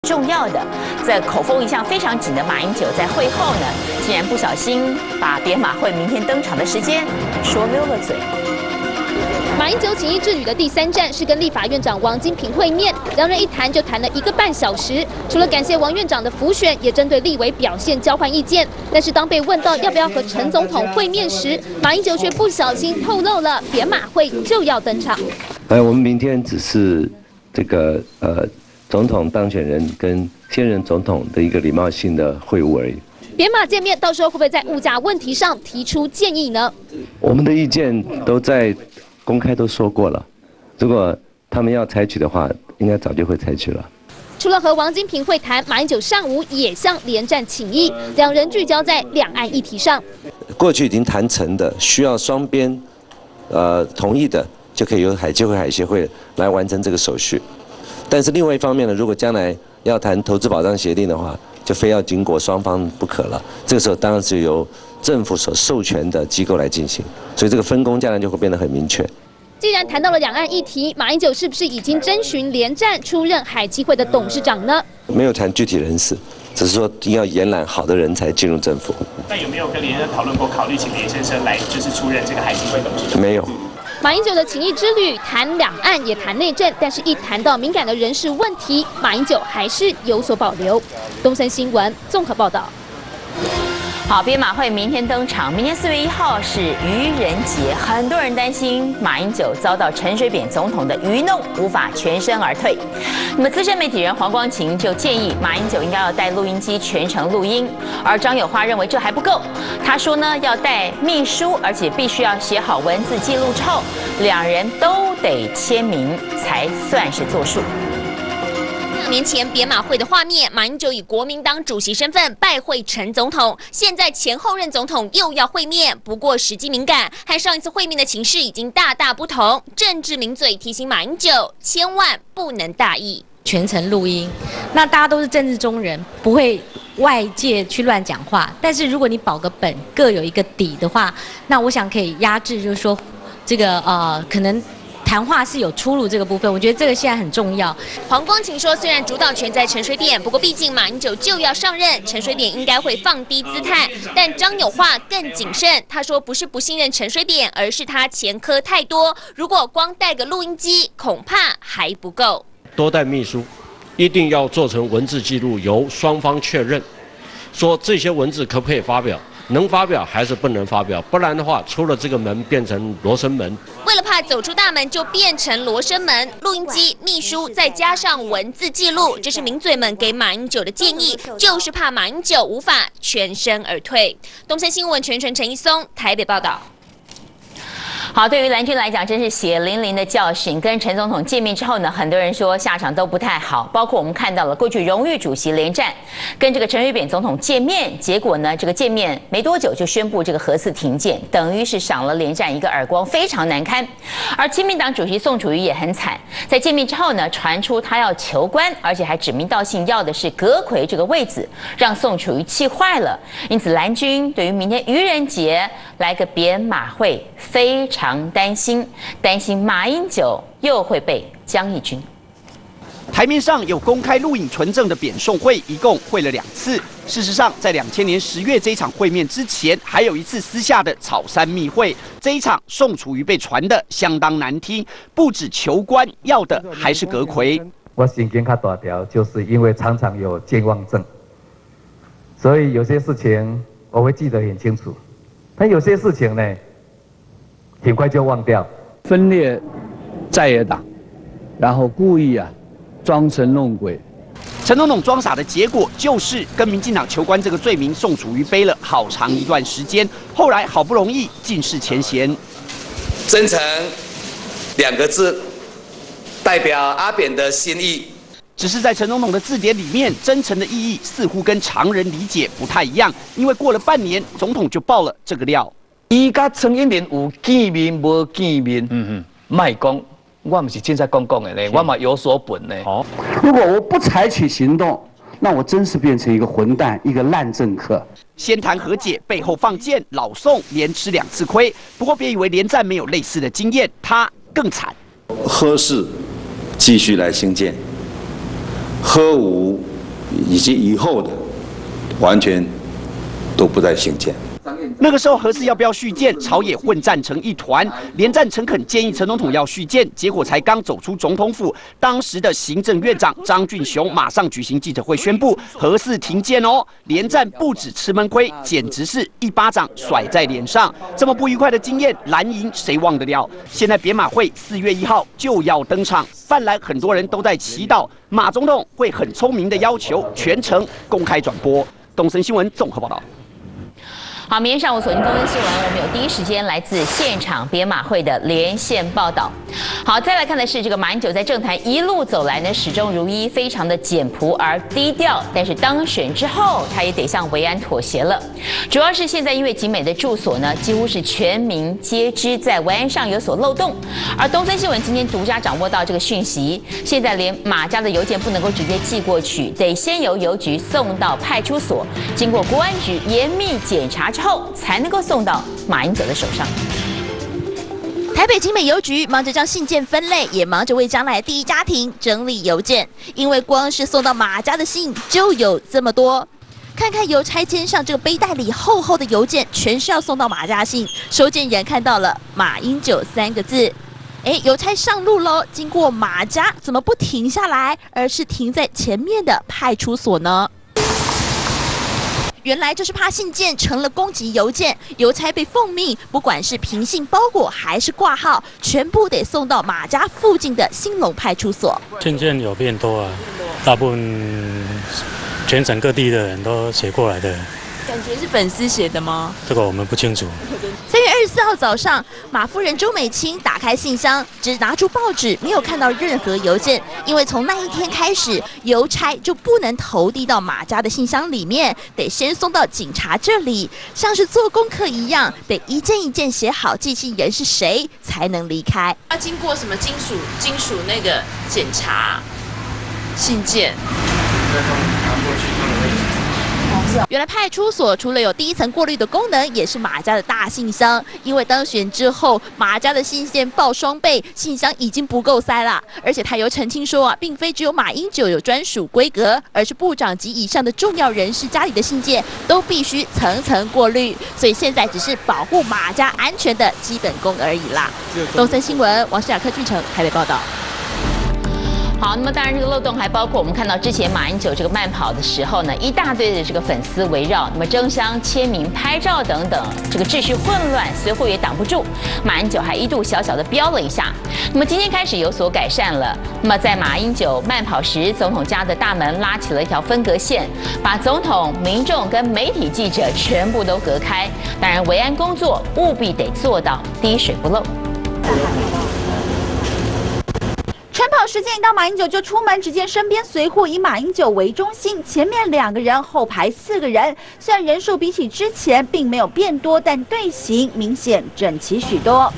重要的。在口风一向非常紧的马英九，在会后呢，竟然不小心把别马会明天登场的时间说溜了嘴。 马英九请益之旅的第3站是跟立法院长王金平会面，两人一谈就谈了1个半小时。除了感谢王院长的辅选，也针对立委表现交换意见。但是当被问到要不要和陈总统会面时，马英九却不小心透露了别马会就要登场。 我们明天只是这个总统当选人跟现任总统的一个礼貌性的会晤而已。 别马见面，到时候会不会在物价问题上提出建议呢？ 我们的意见都在公开都说过了，如果他们要采取的话，应该早就会采取了。 除了和王金平会谈，马英九上午也向连战请益，两人聚焦在两岸议题上。 过去已经谈成的，需要双边同意的，就可以由海基会、海协会来完成这个手续。但是另外一方面呢，如果将来要谈投资保障协定的话， 就非要经过双方不可了，这个时候当然是由政府所授权的机构来进行，所以这个分工将来就会变得很明确。 既然谈到了两岸议题，马英九是不是已经征询连战出任海基会的董事长呢？ 没有谈具体人事，只是说要延揽好的人才进入政府。 那有没有跟连战讨论过，考虑请连先生来就是出任这个海基会董事长？ 没有。 马英九的请益之旅谈两岸也谈内政，但是一谈到敏感的人事问题，马英九还是有所保留。东森新闻综合报道。 好，别马会明天登场。明天4月1号是愚人节，很多人担心马英九遭到陈水扁总统的愚弄，无法全身而退。那么资深媒体人黄光芹就建议马英九应该要带录音机全程录音，而张友花认为这还不够。他说呢，要带秘书，而且必须要写好文字记录之后，两人都得签名才算是作数。 2年前别马会的画面，马英九以国民党主席身份拜会陈总统，现在前后任总统又要会面，不过时机敏感，和上一次会面的情势已经大大不同。政治名嘴提醒马英九，千万不能大意。 全程录音，那大家都是政治中人，不会外界去乱讲话。但是如果你保个本，各有一个底的话，那我想可以压制，就是说这个可能。 谈话是有出入这个部分，我觉得这个现在很重要。 黄光芹说，虽然主导权在陈水扁，不过毕竟马英九就要上任，陈水扁应该会放低姿态。但张友化更谨慎，他说不是不信任陈水扁，而是他前科太多，如果光带个录音机，恐怕还不够。 多带秘书，一定要做成文字记录，由双方确认，说这些文字可不可以发表。 能发表还是不能发表，不然的话，出了这个门变成罗生门。 为了怕走出大门就变成罗生门，录音机、秘书再加上文字记录，这是名嘴们给马英九的建议，就是怕马英九无法全身而退。东森新闻陈一松台北报道。 好，对于蓝军来讲，真是血淋淋的教训。跟陈总统见面之后呢，很多人说下场都不太好，包括我们看到了过去荣誉主席连战跟这个陈水扁总统见面，结果呢，这个见面没多久就宣布这个核四停建，等于是赏了连战一个耳光，非常难堪。而亲民党主席宋楚瑜也很惨，在见面之后呢，传出他要求官，而且还指名道姓要的是阁揆这个位子，让宋楚瑜气坏了。因此，蓝军对于明天愚人节来个别马会非常担心马英九又会被江义军。 台面上有公开录影存证的扁送会，一共会了2次。事实上，在2000年10月这一场会面之前，还有一次私下的草山密会。这一场宋楚瑜被传的相当难听，不止求官，要的还是阁揆。 我神经较大条，就是因为常常有健忘症，所以有些事情我会记得很清楚，但有些事情呢，很快就忘掉。 分裂在野党，然后故意装神弄鬼。 陈总统装傻的结果就是跟民进党求官这个罪名，宋楚瑜背了好长一段时间，后来好不容易尽释前嫌。 真诚2个字，代表阿扁的心意。 只是在陈总统的字典里面，真诚的意义似乎跟常人理解不太一样，因为过了半年，总统就爆了这个料。 伊甲陈英仁有见面无见面？卖讲。我不是现在讲的呢，我嘛有所本呢。 好，如果我不采取行动，那我真是变成一个混蛋，一个烂政客。 先谈和解，背后放箭，老宋连吃2次亏。不过别以为连战没有类似的经验，他更惨。 核四继续来兴建，核五以及以后的，完全都不再兴建。 那个时候核四要不要续建，朝野混战成一团。连战诚恳建议陈总统要续建，结果才刚走出总统府，当时的行政院长张俊雄马上举行记者会宣布核四停建哦。连战不止吃闷亏，简直是一巴掌甩在脸上。这么不愉快的经验，蓝营谁忘得了？现在别马会4月1号就要登场，泛蓝很多人都在祈祷马总统会很聪明的要求全程公开转播。东森新闻综合报道。 好，明天上午锁定东森新闻，我们有第一时间来自现场别马会的连线报道。好，再来看的是这个马英九在政坛一路走来呢，始终如一，非常的简朴而低调。但是当选之后，他也得向维安妥协了。主要是现在因为景美的住所呢，几乎是全民皆知，在维安上有所漏洞。而东森新闻今天独家掌握到这个讯息，现在连马家的邮件不能够直接寄过去，得先由邮局送到派出所，经过国安局严密检查。 之后才能够送到马英九的手上。 台北景美邮局忙着将信件分类，也忙着为将来第一家庭整理邮件，因为光是送到马家的信就有这么多。看看邮差肩上这个背带里厚厚的邮件，全是要送到马家信。收件人看到了马英九3个字。 邮差上路喽！经过马家，怎么不停下来，而是停在前面的派出所呢？ 原来就是怕信件成了攻击邮件，邮差被奉命，不管是平信包裹还是挂号，全部得送到马家附近的兴隆派出所。 信件有变多啊，大部分全省各地的人都写过来的。 感觉是粉丝写的吗？ 这个我们不清楚。 3月24号早上，马夫人周美青打开信箱，只拿出报纸，没有看到任何邮件。因为从那一天开始，邮差就不能投递到马家的信箱里面，得先送到警察这里，像是做功课一样，得一件一件写好寄信人是谁，才能离开。 要经过什么金属那个检查信件？ 原来派出所除了有第一层过滤的功能，也是马家的大信箱。因为当选之后，马家的信件爆双倍，信箱已经不够塞了。而且他又澄清说并非只有马英九有专属规格，而是部长及以上的重要人士家里的信件都必须层层过滤。所以现在只是保护马家安全的基本功而已啦。东森新闻王诗雅、柯俊成台北报道。 好，那么当然这个漏洞还包括我们看到之前马英九这个慢跑的时候呢，一大堆的这个粉丝围绕，那么争相签名、拍照等等，这个秩序混乱，随后也挡不住。马英九还一度小小的飙了一下。那么今天开始有所改善了。那么在马英九慢跑时，总统家的大门拉起了一条分隔线，把总统、民众跟媒体记者全部都隔开。当然，维安工作务必得做到滴水不漏。 晨跑时间一到，马英九就出门，只见身边随护以马英九为中心，前面2个人，后排4个人。虽然人数比起之前并没有变多，但队形明显整齐许多。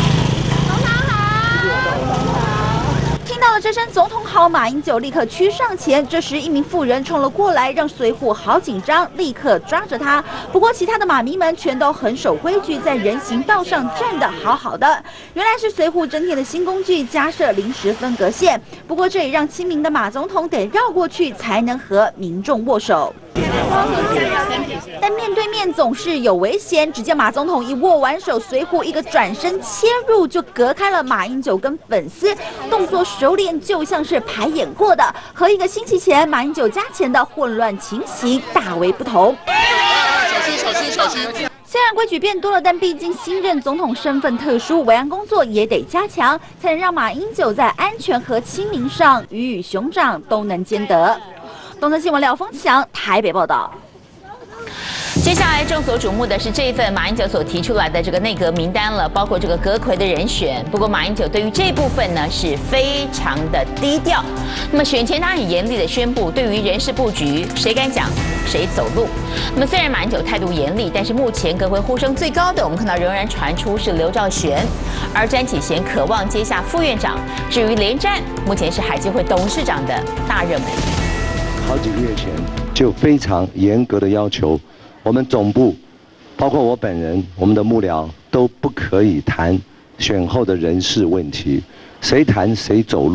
听到了这声总统好，马英九立刻趋上前。这时，一名妇人冲了过来，让随护好紧张，立刻抓着他。不过，其他的马迷们全都很守规矩，在人行道上站得好好的。原来是随护增添的新工具，加设临时分隔线。不过，这也让亲民的马总统得绕过去，才能和民众握手。 但面对面总是有危险。只见马总统一握完手，随护一个转身切入，就隔开了马英九跟粉丝，动作熟练，就像是排演过的，和1个星期前马英九家前的混乱情形大为不同。小心！虽然规矩变多了，但毕竟新任总统身份特殊，维安工作也得加强，才能让马英九在安全和亲民上鱼与熊掌都能兼得。东森新闻廖峰强台北报道。 接下来众所瞩目的是这一份马英九所提出来的这个内阁名单了，包括这个阁揆的人选。不过马英九对于这部分呢是非常的低调。那么选前他很严厉的宣布，对于人事布局，谁敢讲谁走路。那么虽然马英九态度严厉，但是目前阁揆呼声最高的，我们看到仍然传出是刘兆玄，而詹启贤渴望接下副院长。至于连战，目前是海基会董事长的大热门。 好几个月前就非常严格的要求。 我们总部，包括我本人，我们的幕僚都不可以谈选后的人事问题，谁谈谁走路。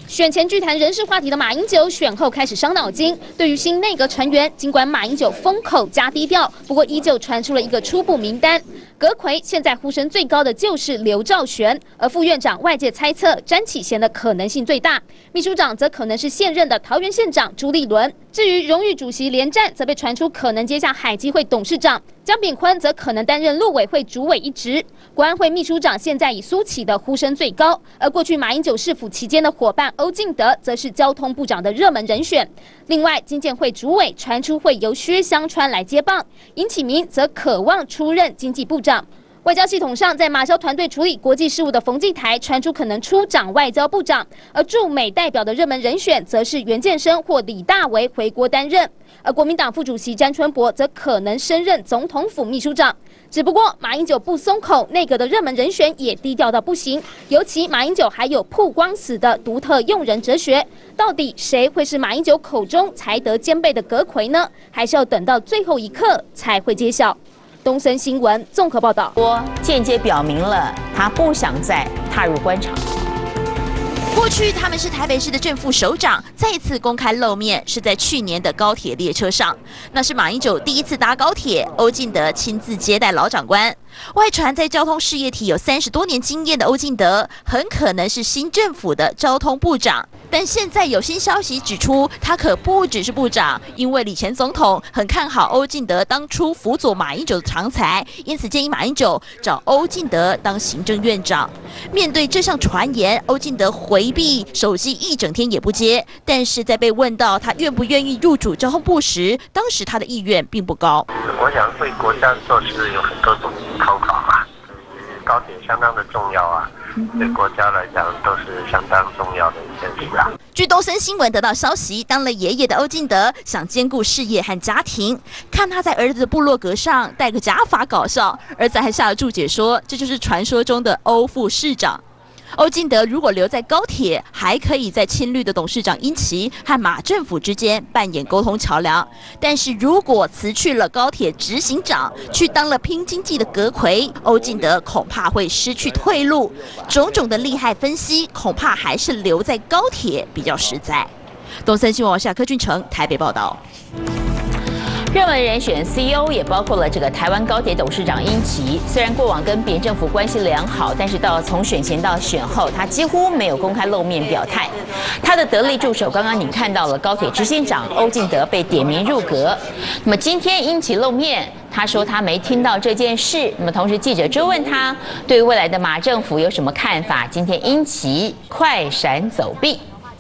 选前剧谈人事话题的马英九，选后开始伤脑筋。对于新内阁成员，尽管马英九封口加低调，不过依旧传出了一个初步名单。阁揆现在呼声最高的就是刘兆玄，而副院长外界猜测詹启贤的可能性最大，秘书长则可能是现任的桃园县长朱立伦。至于荣誉主席连战，则被传出可能接下海基会董事长。江炳坤则可能担任陆委会主委一职，国安会秘书长现在以苏起的呼声最高，而过去马英九市府期间的伙伴欧进德则是交通部长的热门人选。另外，经建会主委传出会由薛湘川来接棒，尹启明则渴望出任经济部长。外交系统上，在马萧团队处理国际事务的冯骥台传出可能出掌外交部长，而驻美代表的热门人选则是袁建生或李大为回国担任。而国民党副主席詹春博则可能升任总统府秘书长。只不过马英九不松口，内阁的热门人选也低调到不行。尤其马英九还有曝光死的独特用人哲学，到底谁会是马英九口中才德兼备的阁揆呢？还是要等到最后一刻才会揭晓。东森新闻综合报道， 间接表明了他不想再踏入官场。 过去他们是台北市的正副首长，再次公开露面是在去年的高铁列车上，那是马英九第一次搭高铁，欧进德亲自接待老长官。外传在交通事业体有30多年经验的欧进德，很可能是新政府的交通部长。但现在有新消息指出，他可不只是部长，因为李前总统很看好欧进德当初辅佐马英九的长才，因此建议马英九找欧进德当行政院长。面对这项传言，欧进德回避，手机一整天也不接。但是在被问到他愿不愿意入主交通部时，当时他的意愿并不高。 我想对国家做事有很多种方法嘛，高铁相当的重要啊。对国家来讲都是相当重要的一件事啊。 据东森新闻得到消息，当了爷爷的欧进德想兼顾事业和家庭，看他在儿子的部落格上戴个假发搞笑，儿子还下了注解说这就是传说中的欧副市长。欧进德如果留在高铁，还可以在亲绿的董事长殷琦和马政府之间扮演沟通桥梁。但是如果辞去了高铁执行长，去当了拼经济的阁揆，欧进德恐怕会失去退路。种种的利害分析，恐怕还是留在高铁比较实在。东森新闻网下柯俊成台北报道。 热门人选 CEO 也包括了这个台湾高铁董事长殷琦。虽然过往跟扁政府关系良好，但是从选前到选后，他几乎没有公开露面表态。他的得力助手，刚刚你看到了高铁执行长欧进德被点名入阁。那么今天殷琦露面，他说他没听到这件事。那么同时记者追问他对未来的马政府有什么看法，今天殷琦快闪走避。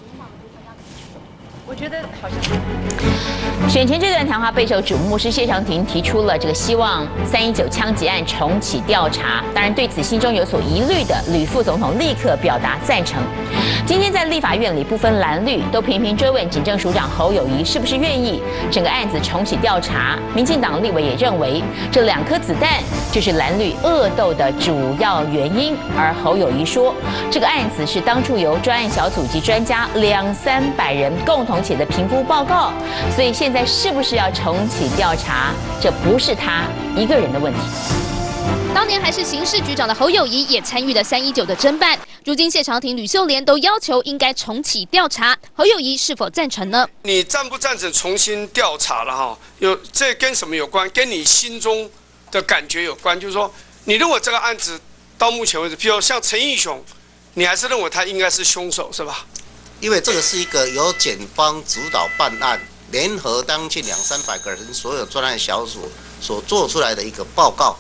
我觉得好像选前这段谈话备受瞩目，是谢长廷提出了这个希望319枪击案重启调查。当然，对此心中有所疑虑的吕副总统立刻表达赞成。今天在立法院里，不分蓝绿都频频追问警政署长侯友宜是不是愿意整个案子重启调查。民进党立委也认为这2颗子弹就是蓝绿恶斗的主要原因。而侯友宜说，这个案子是当初由专案小组及专家200-300人共同写的评估报告，所以现在是不是要重启调查，这不是他一个人的问题。 当年还是刑事局长的侯友宜也参与了319的侦办，如今谢长廷、吕秀莲都要求应该重启调查，侯友宜是否赞成呢？ 你赞不赞成重新调查了哈？这跟什么有关？跟你心中的感觉有关，就是说，你认为这个案子到目前为止，譬如像陈义雄，你还是认为他应该是凶手是吧？ 因为这个是一个由检方主导办案，联合将近200-300个人所有专案小组所做出来的一个报告。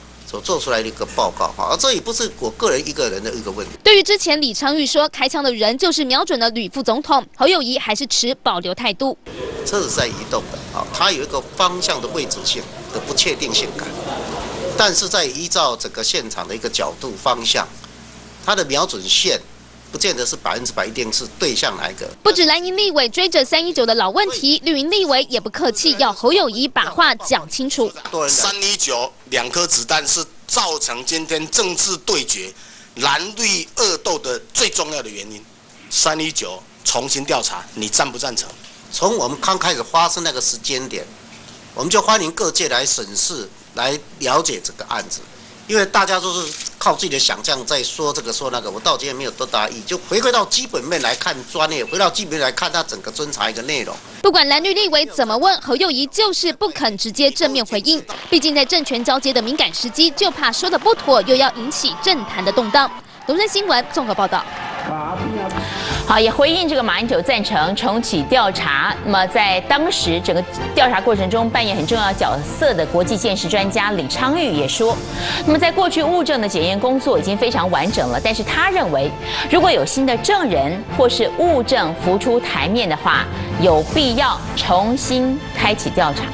而这也不是我个人一个人的一个问题。 对于之前李昌钰说开枪的人就是瞄准了吕副总统，侯友宜还是持保留态度。 车子在移动的它有一个方向的位置性的不确定性感，但是在依照整个现场的一个角度方向，它的瞄准线不见得是100%一定是对向哪一个。 不止蓝营立委追着319的老问题，绿营立委也不客气，要侯友宜把话讲清楚。 319 2颗子弹是造成今天政治对决蓝绿恶斗的最重要的原因。319重新调查，你赞不赞成？ 从我们刚开始发生那个时间点，我们就欢迎各界来审视、来了解这个案子。 因为大家都是靠自己的想象在说这个说那个，我到今天没有多大意义，就回归到基本面来看专业，回到基本面来看它整个侦查一个内容。 不管蓝绿立委怎么问，侯友宜就是不肯直接正面回应。毕竟在政权交接的敏感时机，就怕说的不妥，又要引起政坛的动荡。东森新闻综合报道。 好，也回应这个马英九赞成重启调查。那么在当时整个调查过程中扮演很重要角色的国际鉴识专家李昌钰也说，那么在过去物证的检验工作已经非常完整了，但是他认为如果有新的证人或是物证浮出台面的话，有必要重新开启调查。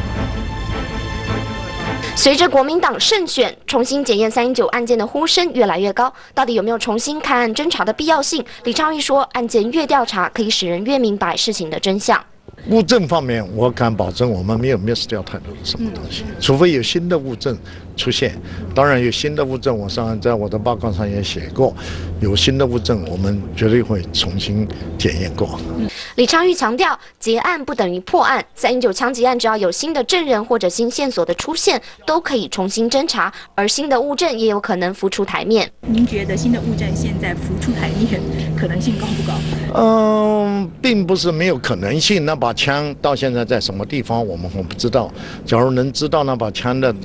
随着国民党胜选，重新检验319案件的呼声越来越高。到底有没有重新看案侦查的必要性？李昌钰说，案件越调查，可以使人越明白事情的真相。 物证方面，我敢保证我们没有 miss 掉太多的什么东西，除非有新的物证出现。当然有新的物证，我上在我的报告上也写过，有新的物证，我们绝对会重新检验过。 李昌钰强调，结案不等于破案，319枪击案只要有新的证人或者新线索的出现，都可以重新侦查，而新的物证也有可能浮出台面。 您觉得新的物证现在浮出台面可能性高不高？ 并不是没有可能性。那把枪到现在在什么地方，我不知道。假如能知道那把枪的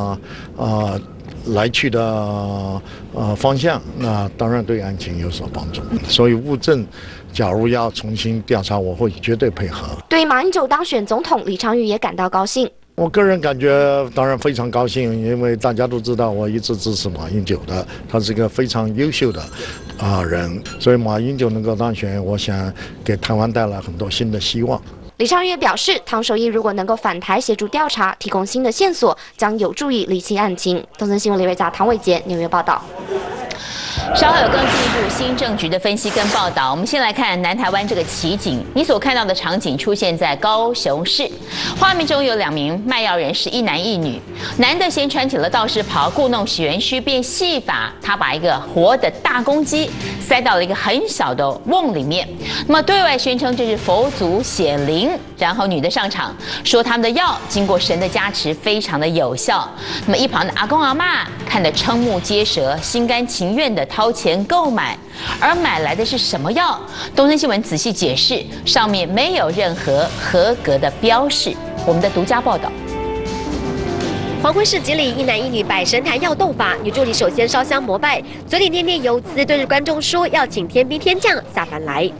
来去的方向，那当然对案情有所帮助。所以物证，假如要重新调查，我会绝对配合。 对马英九当选总统，李昌钰也感到高兴。 我个人感觉当然非常高兴，因为大家都知道我一直支持马英九的，他是一个非常优秀的人，所以马英九能够当选，我想给台湾带来很多新的希望。 李昌钰也表示，唐守义如果能够返台协助调查，提供新的线索，将有助于厘清案情。东森新闻李瑞佳、唐伟杰纽约报道。 稍后有更进一步新政局的分析跟报道。我们先来看南台湾这个奇景，你所看到的场景出现在高雄市，画面中有2名卖药人士，一男一女。男的先穿起了道士袍，故弄玄虚，变戏法，他把一个活的大公鸡塞到了一个很小的瓮里面，那么对外宣称这是佛祖显灵。然后女的上场说他们的药经过神的加持，非常的有效。那么一旁的阿公阿嬷看得瞠目结舌，心甘情愿的掏钱购买，而买来的是什么药？东森新闻仔细解释，上面没有任何合格的标示。我们的独家报道。 黄昏市集里，一男一女摆神坛药斗法，女助理首先烧香膜拜，嘴里念念有词，对着观众说要请天兵天将下凡来。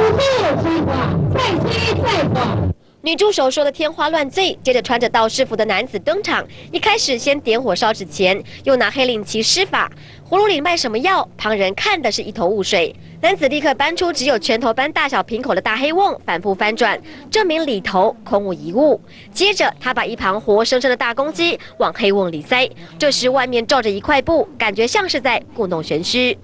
女助手说的天花乱坠，接着穿着道士服的男子登场，一开始先点火烧纸钱，又拿黑令旗施法。葫芦里卖什么药？旁人看的是一头雾水。男子立刻搬出只有拳头般大小瓶口的大黑瓮，反复翻转，证明里头空无一物。接着他把一旁活生生的大公鸡往黑瓮里塞，这时外面罩着一块布，感觉像是在故弄玄虚。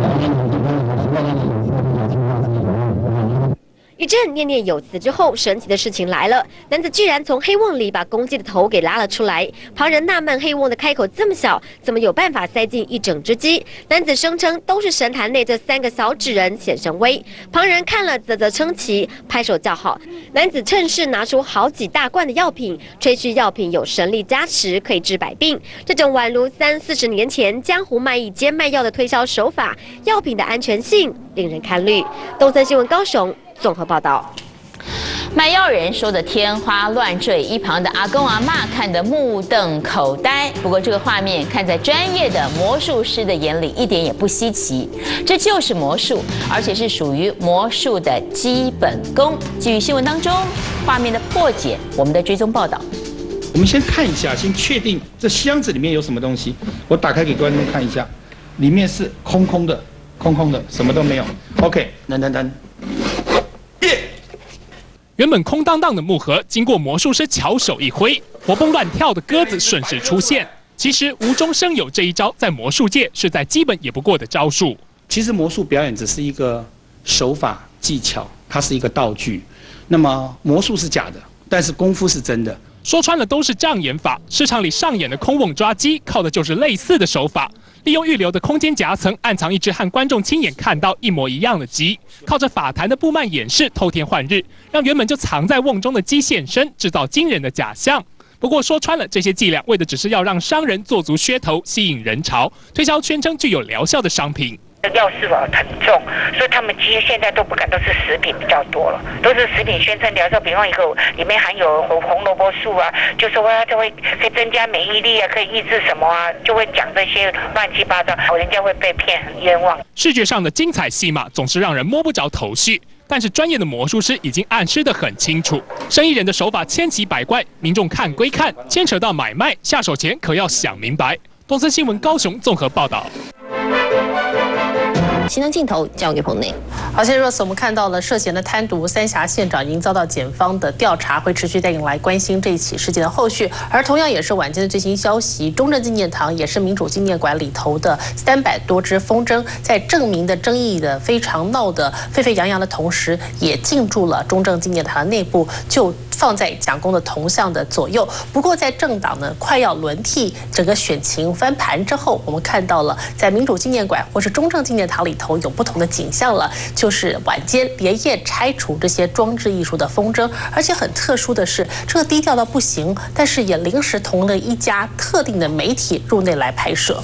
一阵念念有词之后，神奇的事情来了，男子居然从黑瓮里把公鸡的头给拉了出来。旁人纳闷，黑瓮的开口这么小，怎么有办法塞进一整只鸡？男子声称都是神坛内这3个小纸人显神威。旁人看了啧啧称奇，拍手叫好。男子趁势拿出好几大罐的药品，吹嘘药品有神力加持，可以治百病。这种宛如30-40年前江湖卖艺兼卖药的推销手法，药品的安全性令人堪虑。东森新闻高雄综合报道。 卖药人说的天花乱坠，一旁的阿公阿嬷看得目瞪口呆。不过这个画面看在专业的魔术师的眼里，一点也不稀奇，这就是魔术，而且是属于魔术的基本功。基于新闻当中画面的破解，我们的追踪报道。 我们先看一下，先确定这箱子里面有什么东西。我打开给观众看一下，里面是空空的，什么都没有。OK， 等。 原本空荡荡的木盒，经过魔术师巧手一挥，活蹦乱跳的鸽子顺势出现。其实无中生有这一招，在魔术界是再基本也不过的招数。 其实魔术表演只是一个手法技巧，它是一个道具。那么魔术是假的，但是功夫是真的。 说穿了都是障眼法，市场里上演的空瓮抓鸡，靠的就是类似的手法。利用预留的空间夹层，暗藏一只和观众亲眼看到一模一样的鸡，靠着法坛的布幔掩饰，偷天换日，让原本就藏在瓮中的鸡现身，制造惊人的假象。 不过说穿了，这些伎俩为的只是要让商人做足噱头，吸引人潮，推销宣称具有疗效的商品。 药是否很重，所以他们其实现在都不敢，都是食品比较多了，都是食品宣称疗效，比方一个里面含有红萝卜素啊，就说它可以增加免疫力啊，可以抑制什么啊，就会讲这些乱七八糟，人家会被骗，很冤枉。 视觉上的精彩戏码总是让人摸不着头绪，但是专业的魔术师已经暗示得很清楚，生意人的手法千奇百怪，民众看归看，牵扯到买卖，下手前可要想明白。东森新闻高雄综合报道。 新闻镜头交给棚内。 好，现在若我们看到了涉嫌的贪渎，三峡县长已经遭到检方的调查，会持续带领来关心这一起事件的后续。而同样也是晚间的最新消息，中正纪念堂也是民主纪念馆里头的300多只风筝，在证明的争议的非常闹得沸沸扬扬的同时，也进驻了中正纪念堂的内部，就放在蒋公的铜像的左右。不过在政党呢快要轮替，整个选情翻盘之后，我们看到了在民主纪念馆或是中正纪念堂里头有不同的景象了，就是晚间连夜拆除这些装置艺术的风筝，而且很特殊的是，这个低调到不行，但是也临时同了一家特定的媒体入内来拍摄。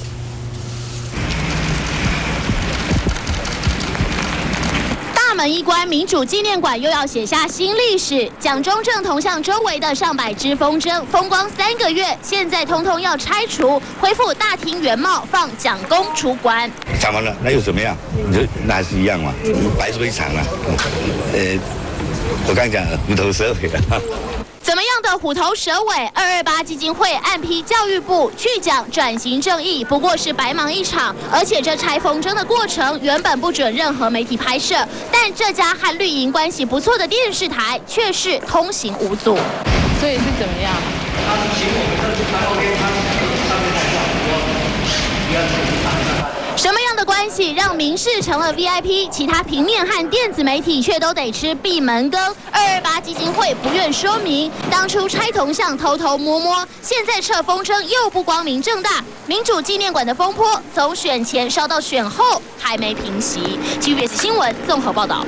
大门一关，民主纪念馆又要写下新历史。蒋中正铜像周围的上百只风筝风光3个月，现在通通要拆除，恢复大厅原貌，放蒋公出关。 讲完了，那又怎么样？那还是一样嘛，白做一场啊。我刚讲虎头蛇尾啊。 怎么样的虎头蛇尾？228基金会暗批教育部去讲转型正义，不过是白忙一场。而且这拆风筝的过程原本不准任何媒体拍摄，但这家和绿营关系不错的电视台却是通行无阻。 所以是怎么样？他请我们上去拍 OK， 他上面台上不要什么样的关系让民视成了 VIP， 其他平面和电子媒体却都得吃闭门羹？228基金会不愿说明，当初拆铜像偷偷摸摸，现在撤风筝又不光明正大。民主纪念馆的风波从选前烧到选后还没平息。TVBS 新闻综合报道。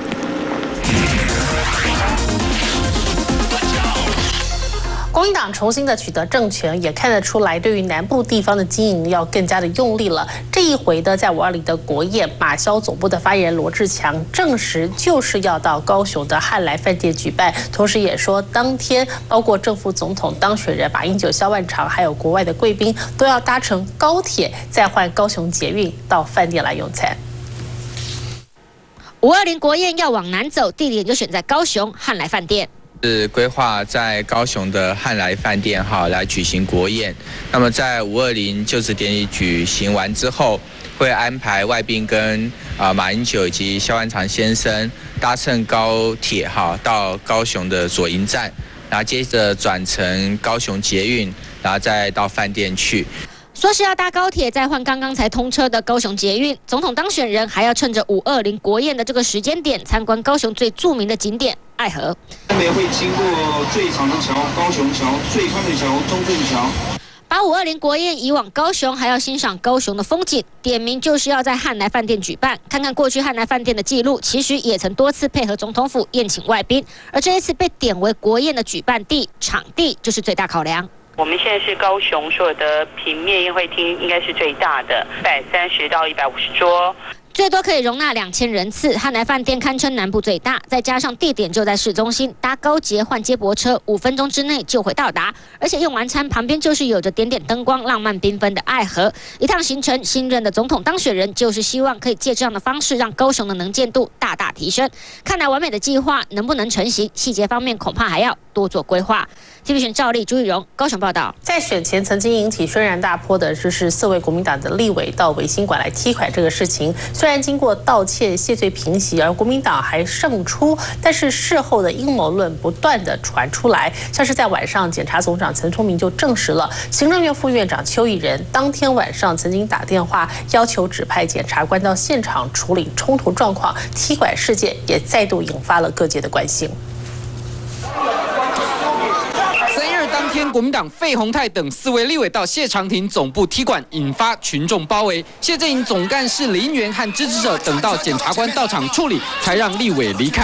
国民党重新的取得政权，也看得出来，对于南部地方的经营要更加的用力了。这一回的在520的国宴，马萧总部的发言人罗志强证实，就是要到高雄的汉来饭店举办，同时也说，当天包括正副总统当选人马英九、萧万长，还有国外的贵宾，都要搭乘高铁，再换高雄捷运到饭店来用餐。 520国宴要往南走，地点就选在高雄汉来饭店。 是规划在高雄的汉来饭店来举行国宴。那么在520就职典礼举行完之后，会安排外宾跟马英九以及萧万长先生搭乘高铁到高雄的左营站，然后接着转乘高雄捷运，然后再到饭店去。 说是要搭高铁，再换刚刚才通车的高雄捷运。总统当选人还要趁着520国宴的这个时间点，参观高雄最著名的景点爱河。 分别会经过最长的桥高雄桥、最宽的桥中正桥。 把520国宴移往高雄，还要欣赏高雄的风景，点名就是要在汉来饭店举办。看看过去汉来饭店的记录，其实也曾多次配合总统府宴请外宾，而这一次被点为国宴的举办地，场地就是最大考量。 我们现在是高雄所有的平面宴会厅，应该是最大的，130到150桌。 最多可以容纳2000人次，汉来饭店堪称南部最大，再加上地点就在市中心，搭高捷换接驳车5分钟之内就会到达。而且用完餐旁边就是有着点点灯光、浪漫缤纷的爱河。一趟行程，新任的总统当选人就是希望可以借这样的方式，让高雄的能见度大大提升。看来完美的计划能不能成型，细节方面恐怕还要多做规划。TVBS 赵丽、朱玉荣高雄报道。在选前曾经引起轩然大波的，就是4位国民党的立委到维新馆来踢馆这个事情。 虽然经过道歉、谢罪、平息，而国民党还胜出，但是事后的阴谋论不断的传出来。像是在晚上，检察总长陈聪明就证实了，行政院副院长邱义仁当天晚上曾经打电话要求指派检察官到现场处理冲突状况，踢馆事件也再度引发了各界的关心。 当天，国民党费鸿泰等4位立委到谢长廷总部踢馆，引发群众包围。谢振营总干事林元和支持者等到检察官到场处理，才让立委离开。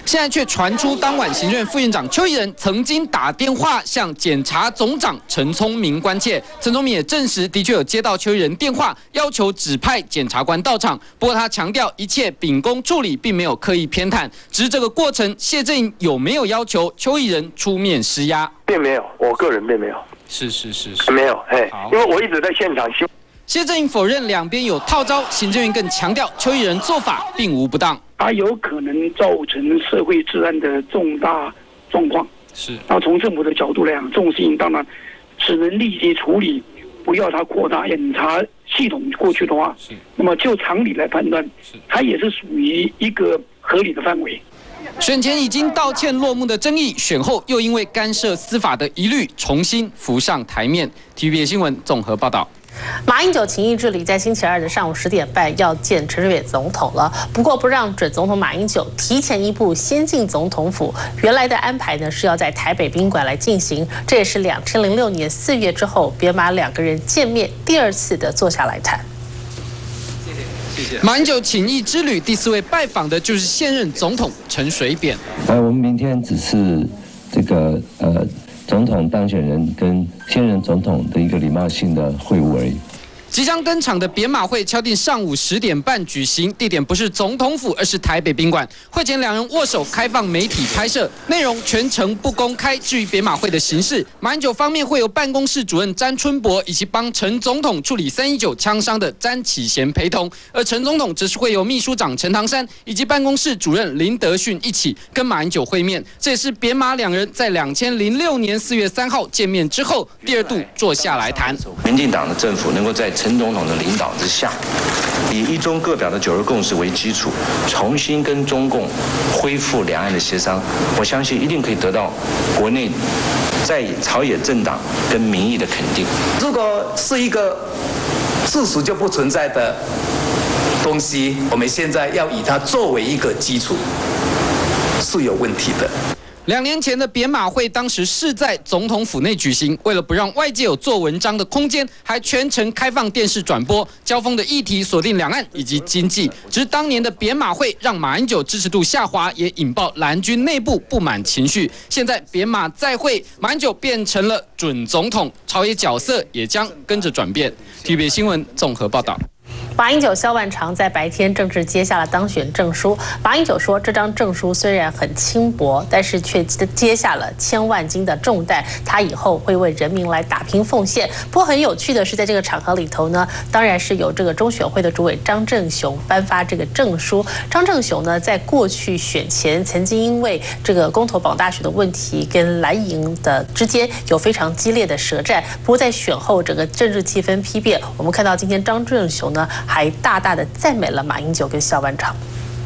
现在却传出当晚行政院副院长邱义仁曾经打电话向检察总长陈聪明关切，陈聪明也证实的确有接到邱义仁电话，要求指派检察官到场。不过他强调一切秉公处理，并没有刻意偏袒。只是这个过程，谢振营有没有要求邱义仁出面施压？ 并没有，我个人并没有。 是， 没有，因为我一直在现场。 谢振营否认两边有套招，行政院更强调邱义仁做法并无不当。 它有可能造成社会治安的重大状况。 是。 那从政府的角度来讲，这种事情当然只能立即处理，不要它扩大检察系统过去的话，那么就常理来判断，它也是属于一个合理的范围。 选前已经道歉落幕的争议，选后又因为干涉司法的疑虑重新浮上台面。TVBS 新闻综合报道。 马英九情谊之旅在星期二的上午10点半要见陈水扁总统了，不过不让准总统马英九提前一步先进总统府。原来的安排呢是要在台北宾馆来进行，这也是2006年4月之后扁马两个人见面第二次的坐下来谈。 谢谢。马英九情谊之旅第4位拜访的就是现任总统陈水扁。 我们明天只是这个总统当选人跟现任总统的一个礼貌性的会晤而已。 即将登场的扁马会敲定上午10点半举行，地点不是总统府，而是台北宾馆。会前两人握手，开放媒体拍摄，内容全程不公开。至于扁马会的形式，马英九方面会由办公室主任詹春博以及帮陈总统处理319枪伤的詹启贤陪同，而陈总统则是会由秘书长陈唐山以及办公室主任林德训一起跟马英九会面。这也是扁马两人在2006年4月3号见面之后第二度坐下来谈。 民进党的政府能够在陈总统的领导之下，以一中各表的9·2共识为基础，重新跟中共恢复两岸的协商，我相信一定可以得到国内在朝野政党跟民意的肯定。 如果是一个自始就不存在的东西，我们现在要以它作为一个基础，是有问题的。 2年前的扁马会，当时是在总统府内举行，为了不让外界有做文章的空间，还全程开放电视转播。交锋的议题锁定两岸以及经济。只是当年的扁马会让马英九支持度下滑，也引爆蓝军内部不满情绪。现在扁马再会，马英九变成了准总统，朝野角色也将跟着转变。TVBS 新闻综合报道。 马英九、萧万长在白天正式接下了当选证书。马英九说，这张证书虽然很轻薄，但是却接下了千万斤的重担，他以后会为人民来打拼奉献。不过很有趣的是，在这个场合里头呢，当然是有这个中选会的主委张正雄颁发这个证书。张正雄呢，在过去选前曾经因为这个公投保大选的问题，跟蓝营的之间有非常激烈的舌战。不过在选后，整个政治气氛批变。我们看到今天张正雄呢，还大大的赞美了马英九跟萧万长。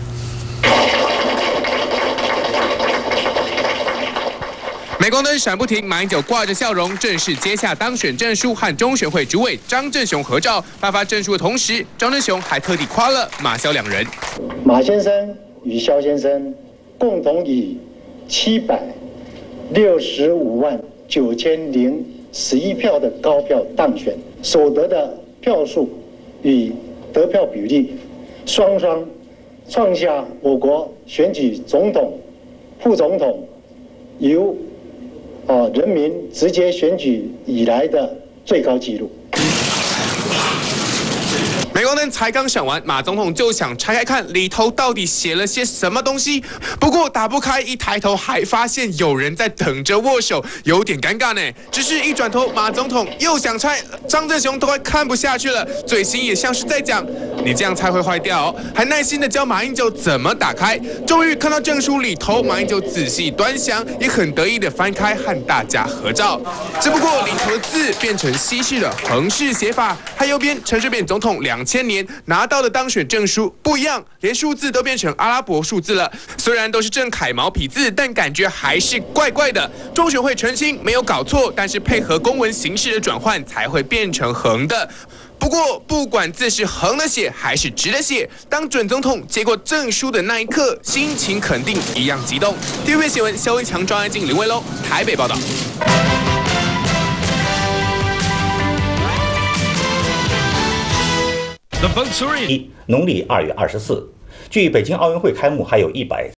镁光灯闪不停，马英九挂着笑容，正式接下当选证书，和中选会主委张正雄合照。颁发证书的同时，张正雄还特地夸了马萧两人。 马先生与萧先生共同以7659011票的高票当选，所得的票数与得票比例双双创下我国选举总统、副总统由人民直接选举以来的最高纪录。 镁光灯才刚闪完，马总统就想拆开看里头到底写了些什么东西。不过打不开，一抬头还发现有人在等着握手，有点尴尬呢。只是一转头，马总统又想拆，张正雄都快看不下去了，嘴型也像是在讲：“你这样拆会坏掉哦。”还耐心的教马英九怎么打开。终于看到证书里头，马英九仔细端详，也很得意的翻开和大家合照。只不过里头的字变成西式的横式写法，和右边陈水扁总统2000年拿到的当选证书不一样，连数字都变成阿拉伯数字了。虽然都是正楷毛笔字，但感觉还是怪怪的。中选会澄清没有搞错，但是配合公文形式的转换才会变成横的。不过，不管字是横的写还是直的写，当准总统接过证书的那一刻，心情肯定一样激动。TVBS 新闻萧文强、庄安静、林威龙台北报道。 The boats are in. 农历2月24，距北京奥运会开幕还有100